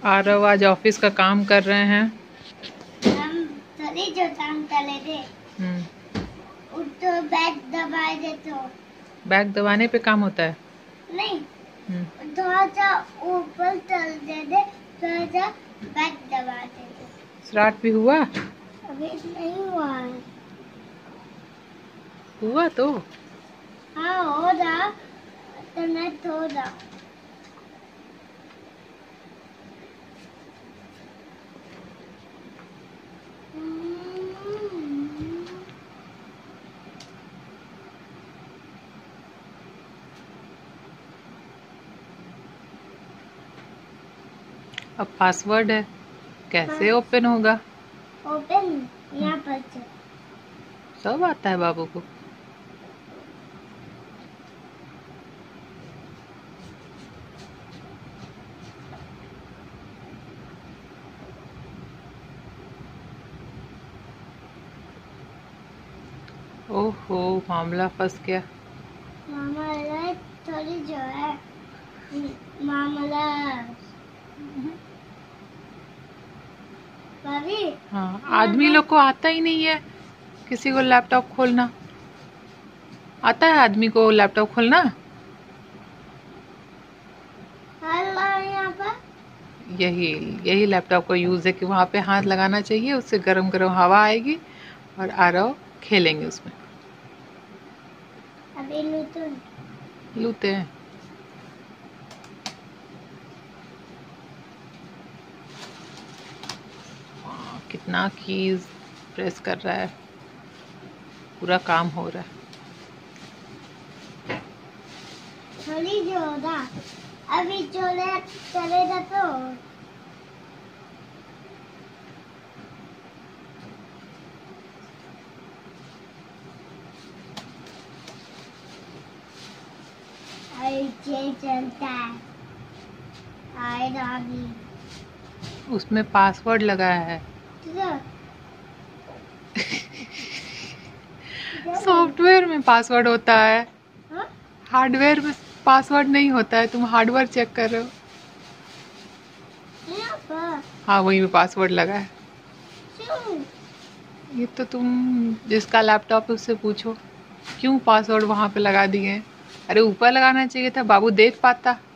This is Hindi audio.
आरव आज ऑफिस का काम कर रहे हैं। हम थोड़ी जो काम कर रहे थे तो बैग दबाए दे तो बैग दबाने पे काम होता है। नहीं, थोड़ा सा ऊपर चल दे दे, थोड़ा सा बैग दबा दे दे। स्टार्ट भी हुआ? अभी नहीं हुआ है। हुआ तो हाँ हो रहा, तो नहीं हो रहा। अब पासवर्ड है, कैसे ओपन होगा? ओपन यहाँ पर से सब आता है बाबू को। ओहो, मामला फंस गया। मामला थोड़ी जो है मामला भाभी। हाँ, आदमी लोग को आता ही नहीं है किसी को लैपटॉप खोलना। आता है आदमी को लैपटॉप खोलना? यहाँ पर यही लैपटॉप का यूज है कि वहाँ पे हाथ लगाना चाहिए, उससे गरम गरम हवा आएगी और आरव खेलेंगे उसमें। अभी लूते हैं। कितना कीज प्रेस कर रहा है, पूरा काम हो रहा है। थोड़ी जो होगा अभी चलेगा तो चलता है। आएगा अभी। उसमें पासवर्ड लगाया है। सॉफ्टवेयर में पासवर्ड होता है, हार्डवेयर में पासवर्ड नहीं होता है। तुम हार्डवेयर चेक कर रहे हो? हाँ, वही में पासवर्ड लगा है। ये तो तुम जिसका लैपटॉप है उससे पूछो क्यों पासवर्ड वहां पे लगा दिए। अरे ऊपर लगाना चाहिए था, बाबू देख पाता।